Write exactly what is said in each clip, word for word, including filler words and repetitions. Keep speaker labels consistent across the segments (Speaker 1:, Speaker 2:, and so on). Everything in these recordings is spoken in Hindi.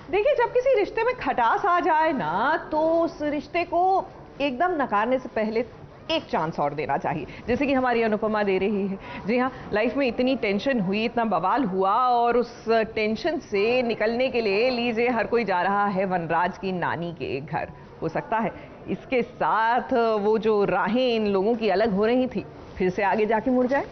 Speaker 1: देखिए, जब किसी रिश्ते में खटास आ जाए ना, तो उस रिश्ते को एकदम नकारने से पहले एक चांस और देना चाहिए, जैसे कि हमारी अनुपमा दे रही है। जी हाँ, लाइफ में इतनी टेंशन हुई, इतना बवाल हुआ, और उस टेंशन से निकलने के लिए लीजिए हर कोई जा रहा है वनराज की नानी के घर। हो सकता है इसके साथ वो जो राहें इन लोगों की अलग हो रही थी फिर से आगे जाके मुड़ जाए।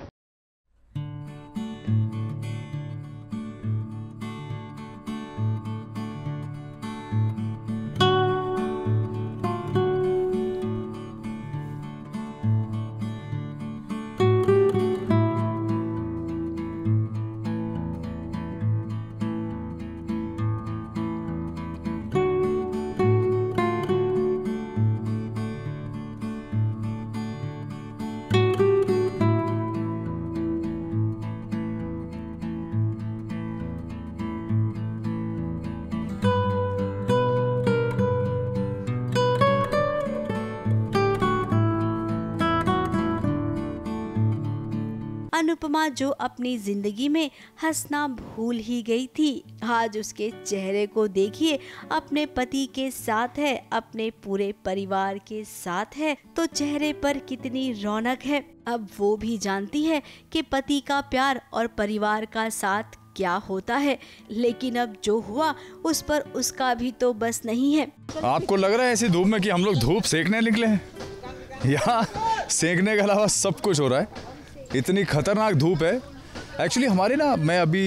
Speaker 2: अनुपमा जो अपनी जिंदगी में हंसना भूल ही गई थी, आज उसके चेहरे को देखिए। अपने पति के साथ है, अपने पूरे परिवार के साथ है, तो चेहरे पर कितनी रौनक है। अब वो भी जानती है कि पति का प्यार और परिवार का साथ क्या होता है, लेकिन अब जो हुआ उस पर उसका भी तो बस नहीं है।
Speaker 3: आपको लग रहा है ऐसी धूप में कि हम लोग धूप सेकने निकले हैं? यहाँ सेकने के अलावा सब कुछ हो रहा है, इतनी खतरनाक धूप है। एक्चुअली हमारे ना, मैं अभी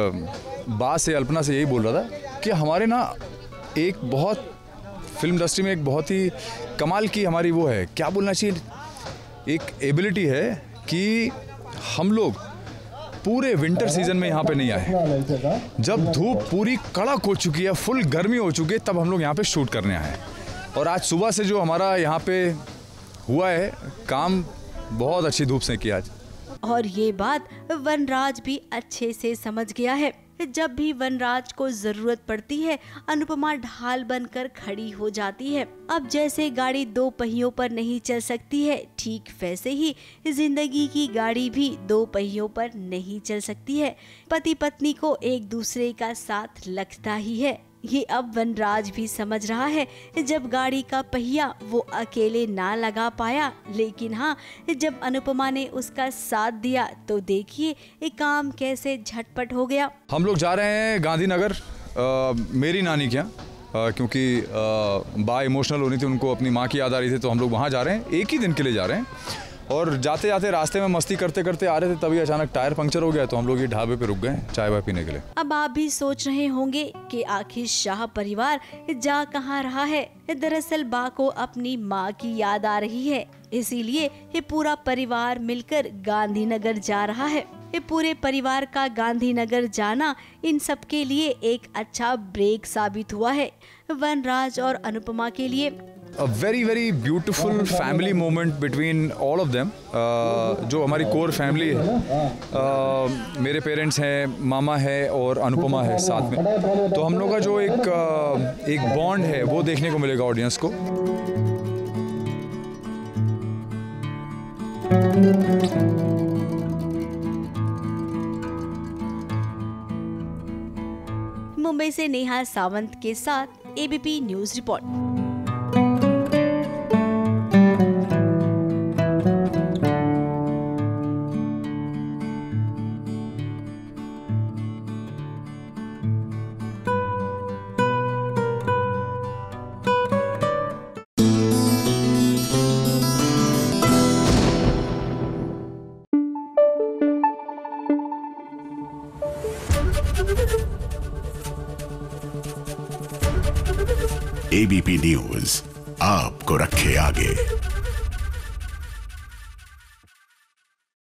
Speaker 3: बात से अल्पना से यही बोल रहा था कि हमारे ना एक बहुत फिल्म इंडस्ट्री में एक बहुत ही कमाल की हमारी वो है, क्या बोलना चाहिए, एक एबिलिटी है कि हम लोग पूरे विंटर सीजन में यहाँ पे नहीं आए। जब धूप पूरी कड़क हो चुकी है, फुल गर्मी हो चुकी है, तब हम लोग यहाँ पे शूट करने आए। और आज सुबह से जो हमारा यहाँ पे हुआ है काम, बहुत अच्छी धूप से किया आज।
Speaker 2: और ये बात वनराज भी अच्छे से समझ गया है। जब भी वनराज को जरूरत पड़ती है, अनुपमा ढाल बनकर खड़ी हो जाती है। अब जैसे गाड़ी दो पहियों पर नहीं चल सकती है, ठीक वैसे ही जिंदगी की गाड़ी भी दो पहियों पर नहीं चल सकती है। पति पत्नी को एक दूसरे का साथ लगता ही है। ये अब वनराज भी समझ रहा है। जब गाड़ी का पहिया वो अकेले ना लगा पाया, लेकिन हाँ, जब अनुपमा ने उसका साथ दिया तो देखिए ये काम कैसे झटपट हो गया।
Speaker 3: हम लोग जा रहे हैं गांधीनगर, मेरी नानी के यहाँ, क्योंकि बा इमोशनल होनी थी, उनको अपनी माँ की याद आ रही थी, तो हम लोग वहाँ जा रहे हैं। एक ही दिन के लिए जा रहे हैं। और जाते जाते रास्ते में मस्ती करते करते आ रहे थे, तभी अचानक टायर पंक्चर हो गया, तो हम लोग ये ढाबे पे रुक गए चाय वाय पीने के लिए।
Speaker 2: अब आप भी सोच रहे होंगे कि आखिर शाह परिवार जा कहाँ रहा है। दरअसल बा को अपनी माँ की याद आ रही है, इसीलिए ये पूरा परिवार मिलकर गांधीनगर जा रहा है। ये पूरे परिवार का गांधीनगर जाना इन सब के लिए एक अच्छा ब्रेक साबित हुआ है, वनराज और अनुपमा के लिए।
Speaker 3: A very very beautiful family moment between all of them. uh, जो हमारी कोर फैमिली है, uh, मेरे पेरेंट्स हैं, मामा है और अनुपमा है साथ में, तो हम लोग का जो एक uh, एक बॉन्ड है वो देखने को मिलेगा ऑडियंस को।
Speaker 2: मुंबई से नेहा सावंत के साथ ABP news report.
Speaker 4: ABP news आपको रखे आगे।